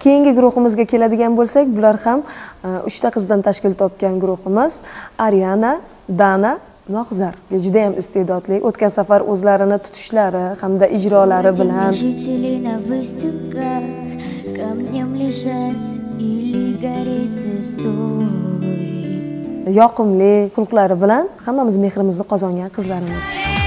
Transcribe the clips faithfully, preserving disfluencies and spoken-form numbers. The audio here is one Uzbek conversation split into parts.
Keyingi guruhimizga keladigan bo'lsak, bular ham uchta qizdan tashkil topgan guruhimiz. Ariana, Dana, Mohzar. Juda ham iste'dodli. O'tgan safar o'zlarini tutishlari hamda ijrolari bilan yoqimli xulqlari bilan hammamiz mehrimizni qozongan qizlarimiz.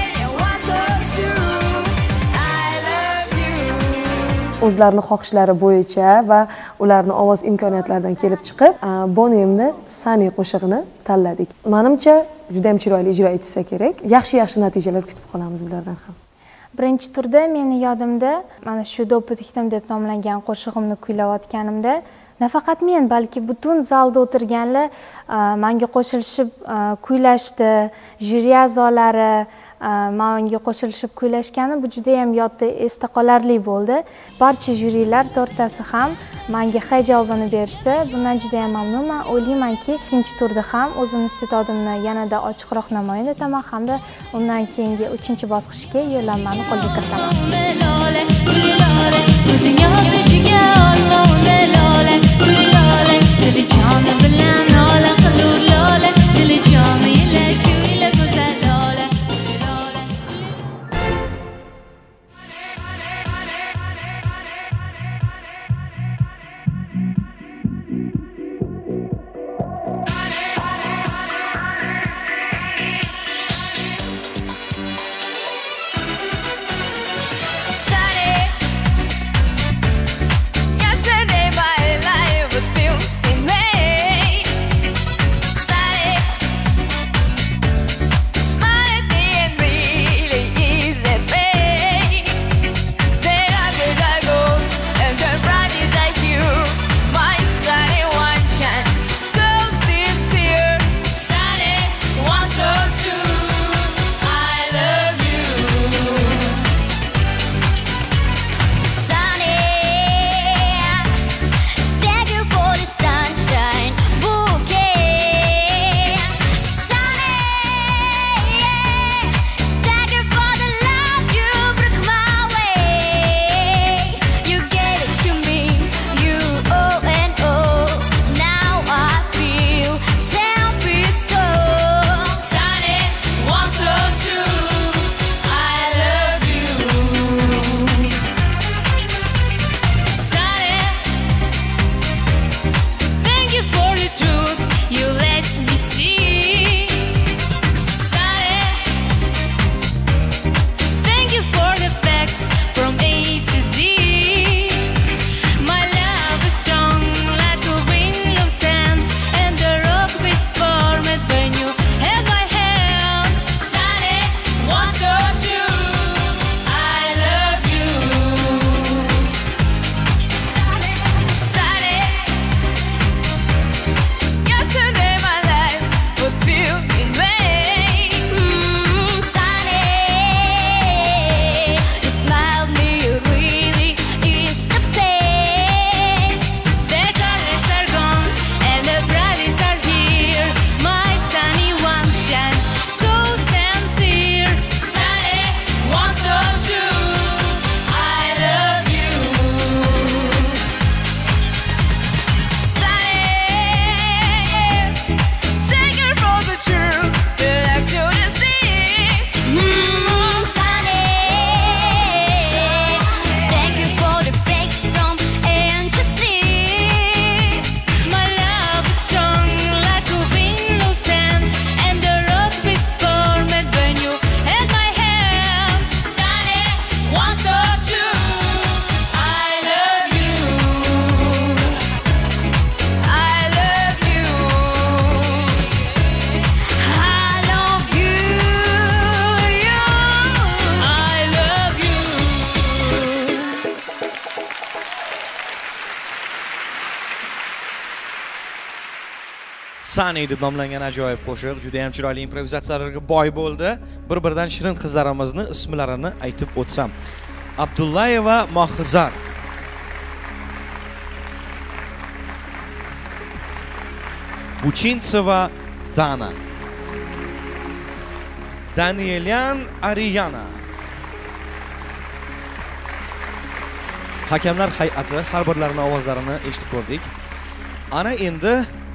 O'zlarini xohishlari bo'yicha va ularning ovoz imkoniyatlaridan kelib chiqib, Bonnemni Sunny qo'shig'ini tanladik. Menimcha, juda ham chiroyli ijro etsa kerak. Yaxshi-yaxshi natijalar kutib qolamiz ulardan ham. Birinchi turda meni yodimda mana shu Do'ppi deb nomlangan qo'shig'imni kuylayotganimda nafaqat men, balki butun zalda o'tirganlar menga qo'shilishib kuylashdi, jyuri a'zolari menga qo'shilishib kuylashgani bu juda ham yodda esda qolarli bo'ldi. Barcha jyurilar to'rttasi ham menga hay javobini berishdi. Bundan juda ham mamnunman. O'ylaymanki, ikkinchi turda ham o'zimning iste'dodimni yanada ochiqroq namoyon etaman hamda undan keyingi uchinchi bosqichga yo'llanmani qo'lga kiritaman. Sunny deb nomlangan ajoyib qo'shiq juda ham chiroyli improvizatsiyalarga boy bo'ldi. Bir-biridan shirin qizlarimizni ismlarini aytib o'tsam. Abdullayeva Mohzar, Buchintseva Dana, Danielyan Ariana, hakamlar hay'ati har birlarining ovozlarini eshitib ko'rdik. Ana endi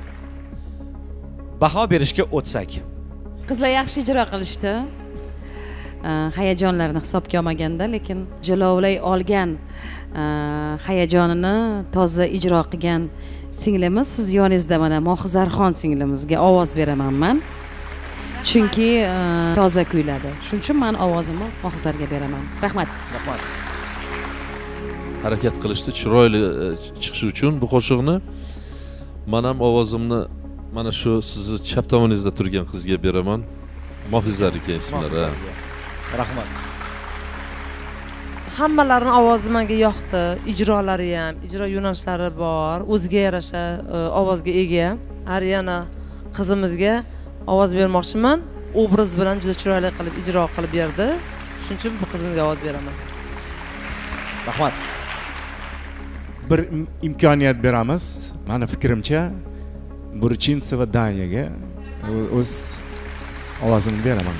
baho berishga o'tsak. Qizlar yaxshi ijro qilishdi. Hayajonlarni hisobga olmaganda, lekin jilovlay olgan hayajonini toza ijro qilgan singlimiz siz yoningizda mana Mohizarxon singlimizga ovoz beraman men. Chunki toza kuyladi. Shuning uchun men ovozimni Mohizarga beraman. Rahmat. Rahmat. Harakat qilishdi, chiroyli chiqishi uchun bu qo'shiqni men ham ovozimni mana shu sizni chap tomoningizda turgan qizga beraman. Mohizar ekan ismlari. Rahmat. Hammalarining ovozi menga yoqdi, ijrolari ham, ijro yo'nalishlari bor, o'ziga yarasha ovozga ega. Har yana qizimizga ovoz bermoqchiman. Obraz bilan juda chiroyli qilib ijro qilib berdi. Shuning uchun bu qizimga ovoz beraman. Rahmat. Bir imkoniyat beramiz. Meni fikrimcha Burchinsi va Danyaga o'z ovozimni beraman.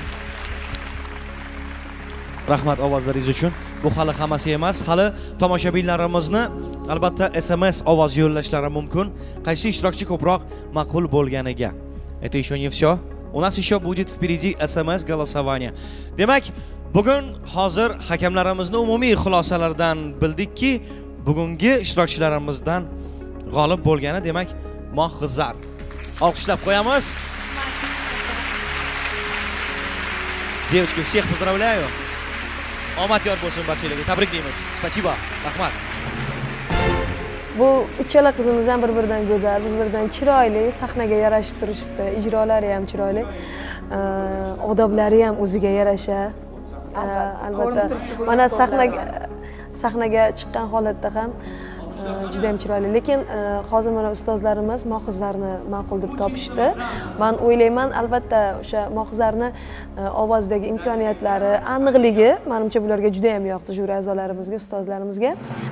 Rahmat ovozlaringiz uchun. Bu hali hammasi emas, hali tomoshabinlarimizni albatta S M S ovoz yo'llashlari mumkin. Qaysi ishtirokchi ko'proq ma'qul bo'lganiga. Это еще не все. У нас еще будет впереди S M S голосование. Demak, bugun hozir hakamlarimizning umumiy xulosalaridan bildikki, bugungi ishtirokchilarimizdan g'olib bo'lgani demak Mohizar. Olqishlab qo'yamiz. Девочки, всех поздравляю. Omad yor bo'lsin barchalarga. Tabriklaymiz. Spasibo. Rahmat. Bu uchala qizimiz ham bir-biridan go'zal, bir-biridan chiroyli, sahnaga yarashib turishibdi. Ijrolari ham chiroyli. Odoblari ham o'ziga yarasha. Albatta, mana sahnaga sahnaga chiqqan holatda ham juda ham chiroyli. Lekin hozir mana ustozlarimiz Mohizarni ma'qul deb topishdi. Men o'ylayman, albatta o'sha Mohizarni ovozdagi imkoniyatlari, aniqligi menimcha bularga juda ham yoqdi, juri a'zolarimizga, ustozlarimizga.